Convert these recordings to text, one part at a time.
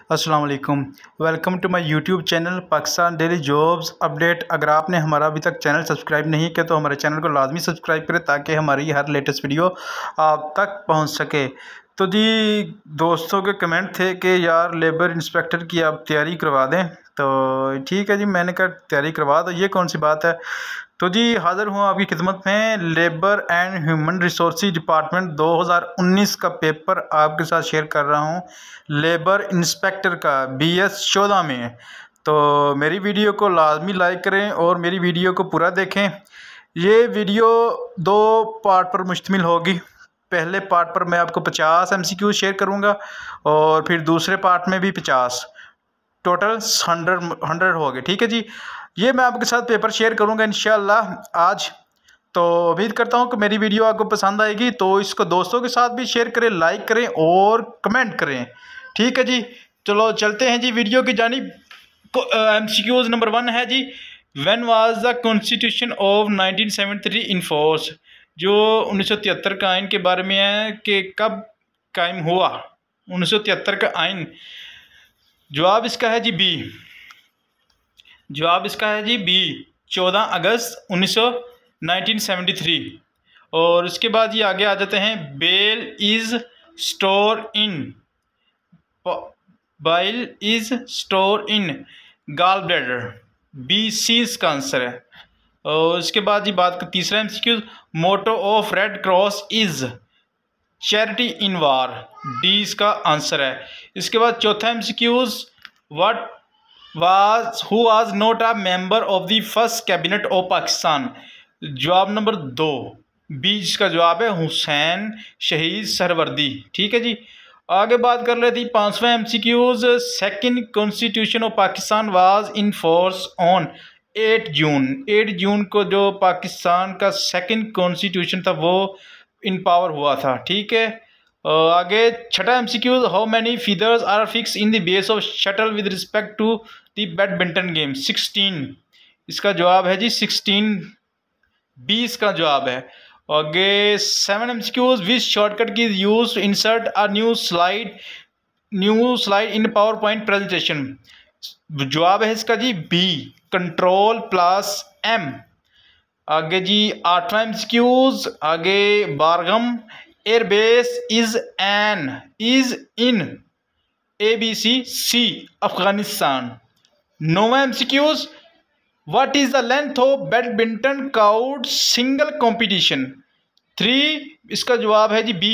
अस्सलाम वालेकुम। Welcome to my YouTube channel Pakistan daily jobs update. अगर आपने हमारा अभी तक चैनल सब्सक्राइब नहीं किया तो हमारे चैनल को लाजमी सब्सक्राइब करें ताकि हमारी हर लेटेस्ट वीडियो आप तक पहुंच सके। तो जी, दोस्तों के कमेंट थे कि यार लेबर इंस्पेक्टर की आप तैयारी करवा दें, तो ठीक है जी, मैंने कहा तैयारी करवा दो, ये कौन सी बात है। तो जी हाज़िर हूँ आपकी खिदमत में। Labour and human resource department 2019 का पेपर आपके साथ शेयर कर रहा हूँ, लेबर इंस्पेक्टर का BS 14 में। तो मेरी वीडियो को लाजमी लाइक करें और मेरी वीडियो को पूरा देखें। ये वीडियो दो पार्ट पर मुश्तमिल होगी। पहले पार्ट पर मैं आपको 50 MCQ शेयर करूँगा और फिर दूसरे पार्ट में भी 50, टोटल 100 हो गए। ठीक है जी, ये मैं आपके साथ पेपर शेयर करूंगा इंशाल्लाह आज। तो उम्मीद करता हूं कि मेरी वीडियो आपको पसंद आएगी, तो इसको दोस्तों के साथ भी शेयर करें, लाइक करें और कमेंट करें। ठीक है जी, चलो चलते हैं जी वीडियो की जानिब। MCQs नंबर 1 है जी, when was the constitution of 1973 in force. जो 1973 का आइन के बारे में है कि कब कायम हुआ 1973 का आइन। जवाब इसका है जी बी। जवाब इसका है जी बी, 14 अगस्त 1973। और उसके बाद ये आगे आ जाते हैं। Bile is store in, bile is store in gall bladder, B C इसका आंसर है। और उसके बाद ये बात का तीसरा MCQ, motto of red cross is charity in war, D इसका आंसर है। इसके बाद चौथा MCQ, what who was not a member of the first cabinet of Pakistan। जवाब नंबर 2 बी इसका जवाब है, हुसैन शहीद सहरवर्दी। ठीक है जी, आगे बात कर लेते हैं पांचवा MCQ। Second constitution of Pakistan was in force on 8 June. 8 जून को जो पाकिस्तान का सेकंड कॉन्स्टिट्यूशन था वो इन पावर हुआ था। ठीक है, आगे छठा MCQ, how many feathers are fix in the base of shuttle with respect to the badminton game, 16 इसका जवाब है जी 16, 20 का जवाब है। आगे 7 MCQ, which shortcut key use to insert a new slide in PowerPoint presentation. जवाब है इसका जी बी, Ctrl+M। आगे जी 8वां MCQ, आगे Bagram airbase is in ABC C Afghanistan. 9वां MCQ, what is the length of badminton court single competition, 3 इसका जवाब है जी बी,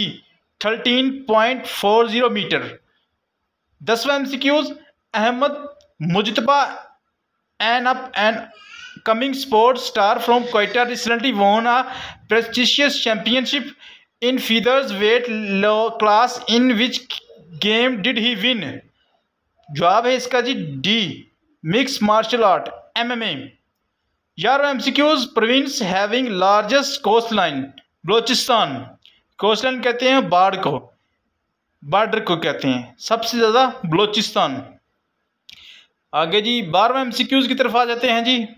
13.40 मीटर। 10वां MCQ, Ahmad Mujtaba an up and coming sports star from Quetta recently won a prestigious championship in featherweight class, in which game did he win। जवाब है इसका जी D, mix martial art MMA। 11वां MCQ, province having largest coast line, Balochistan. Coast line कहते हैं border को कहते हैं, सबसे ज्यादा बलोचिस्तान। आगे जी 12वां MCQ की तरफ आ जाते हैं जी।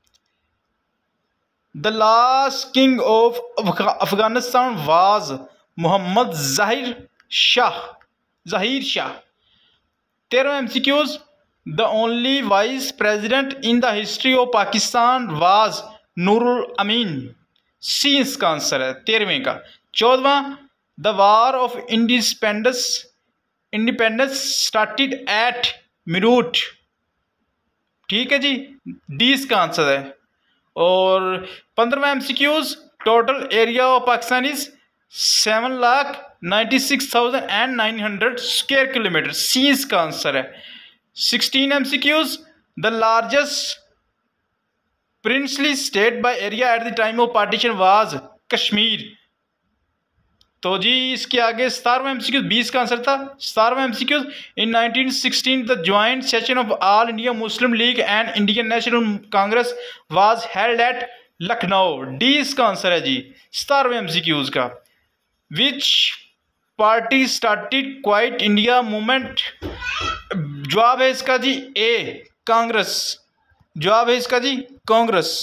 The last king of Afghanistan was Mohammad Zahir Shah. 13वां MCQ, the only vice president in the history of Pakistan was Nurul Amin, C इसका आंसर है 13वें का। 14वां, the war of independence started at Meerut. ठीक है जी, डी इसका आंसर है। और 15वां MCQ, total area of Pakistan is 7,96,900 square kilometre, C इसका आंसर है। 16 MCQ, the largest princely state by area at the time of partition was Kashmir. तो जी इसके आगे 17वां MCQ, 20 का आंसर था। 17वां MCQ, in 1916 the joint session of All India Muslim League and Indian National Congress was held at Lucknow, D इसका आंसर है जी 17वें MCQ का। Which party started Quit India movement. जवाब है इसका जी ए, कांग्रेस। जवाब है इसका जी Congress.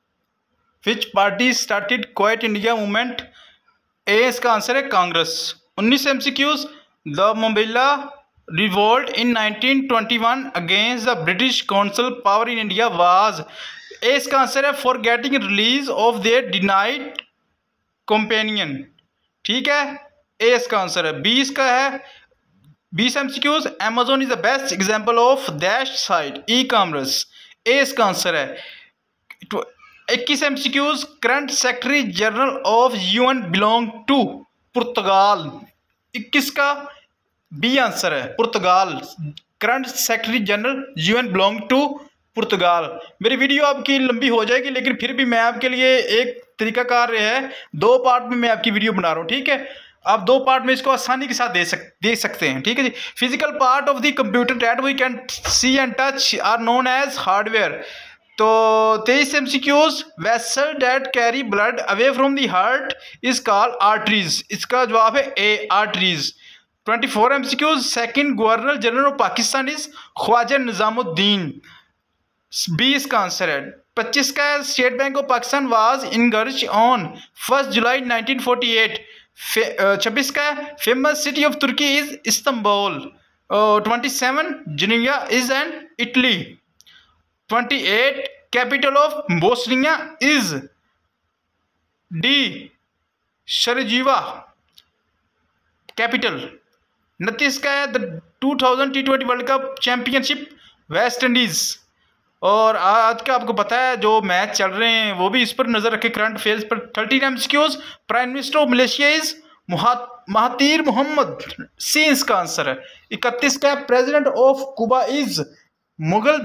Which party started Quit India movement, A इसका आंसर है Congress. 19 MCQs। The Moplah revolt in 1921 against the British Council power in India was। A इसका आंसर है for getting release of their denied companion. ठीक है, ए इसका आंसर है। बी इसका है 20 MCQs। Amazon is the best example of dash site e-commerce। ए इसका answer है। 21 MCQs। Current secretary general of UN belong to Portugal. 21 का बी आंसर है, Portugal. Current secretary general UN belong to Portugal. मेरी video आपकी लंबी हो जाएगी, लेकिन फिर भी मैं आपके लिए एक तरीकाकार है, 2 पार्ट में मैं आपकी वीडियो बना रहा हूँ। ठीक है, आप 2 पार्ट में इसको आसानी के साथ दे सकते हैं। ठीक है जी। Physical part of the computer that we can see and touch are known as hardware. तो 23 MCQs। Vessel that carry blood away from the heart is called arteries. इसका जवाब है A, arteries. 24 MCQs। Second governor general of Pakistan is Khwaja Nizamuddin. B इसका answer है। 25 का state bank of Pakistan was inaugurated on 1 July 1948। 26 का famous city of Turki is Istanbul. 27 Geneva is in Italy. 28 capital of Bosnia is the Sarajevo capital. 29 का है the 2000 T20 world cup championship West Indies. और आज का आपको पता है जो मैच चल रहे हैं वो भी इस पर नजर रखे, करंट अफेयर्स पर। 13 MCQs। Prime minister of Malaysia is Mahathir Mohammad. C इसका आंसर है। 31 का president of Cuba is Miguel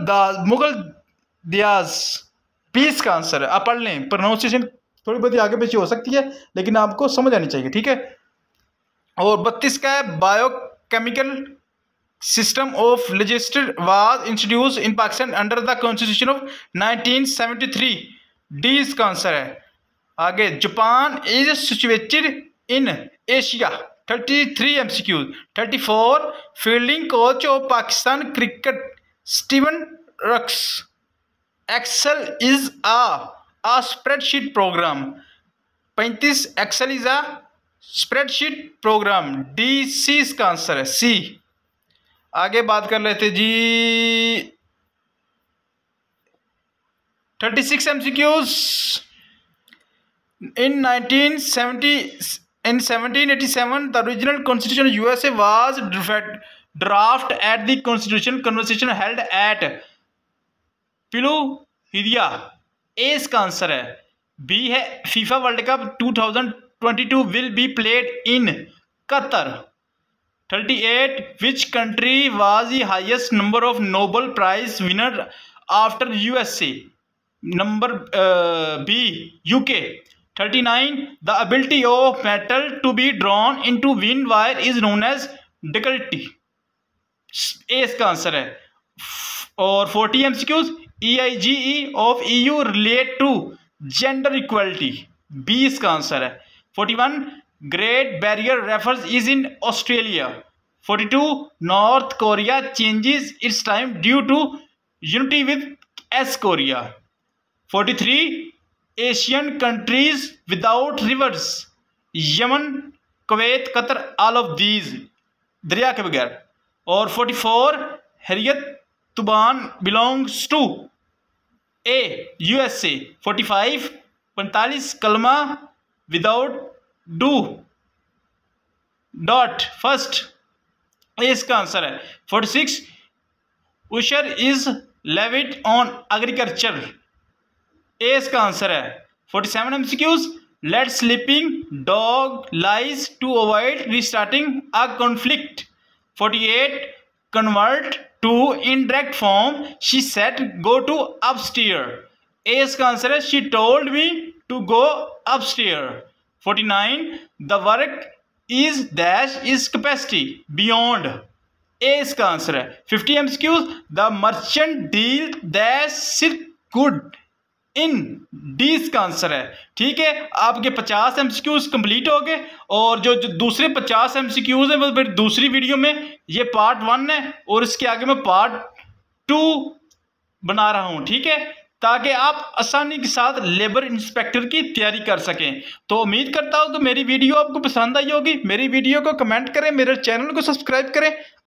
Diaz. B इसका आंसर है। आप पढ़ लें, प्रोनाउंसिएशन थोड़ी बहुत आगे पीछे हो सकती है, लेकिन आपको समझ आनी चाहिए। ठीक है। और 32 का है bicameral system of legislature was introduce in Pakistan under the constitution of 1973। D इसका आंसर है। आगे Japan is situated in Asia. 33 MCQs। 34 fielding coach of Pakistan cricket Steven Rixon. Excel is a spreadsheet program. 35 Excel is a spreadsheet program. D C इसका answer है, सी। आगे बात कर लेते जी 36 MCQs। In 1787 the original constitution of USA was draft at the constitution convention held at Philadelphia। ए इसका answer है। B है FIFA world cup 2022 will be played in Qatar. 38 which country was the highest number of Nobel Prize winner after USA? Number B, UK। 39 the ability of metal to be drawn into wind wire is known as ductility। A इसका answer है। और 40 MCQs। EIGE of EU relate to gender equality। B इसका answer है। 41 Great Barrier Reef is in Australia। 42 North Korea changes its time due to unity with S Korea। 43 Asian countries without rivers। Yemen, Kuwait, Qatar, all of these दरिया के बगैर। और 44 हैरियत तुबान belongs to A USA। 45 कलमा without do dot first. A इसका answer है। 46 उशर is levied on agriculture. A इसका answer है। 47 MCQs। Let sleeping dog lies to avoid restarting a conflict. 48 convert to indirect form she said go to upstair. A इसका answer है। She told me to go upstair. 49 the work is dash is capacity beyond. A इसका answer है। 50 MCQs। The merchant deal दैश silk good in. D इसका answer है। ठीक है, आपके 50 MCQs complete हो गए। और जो दूसरे 50 MCQs हैं वो फिर दूसरी वीडियो में, ये पार्ट 1 है और इसके आगे मैं पार्ट 2 बना रहा हूँ। ठीक है, ताकि आप आसानी के साथ लेबर इंस्पेक्टर की तैयारी कर सकें। तो उम्मीद करता हूँ कि मेरी वीडियो आपको पसंद आई होगी। मेरी वीडियो को कमेंट करें, मेरे चैनल को सब्सक्राइब करें।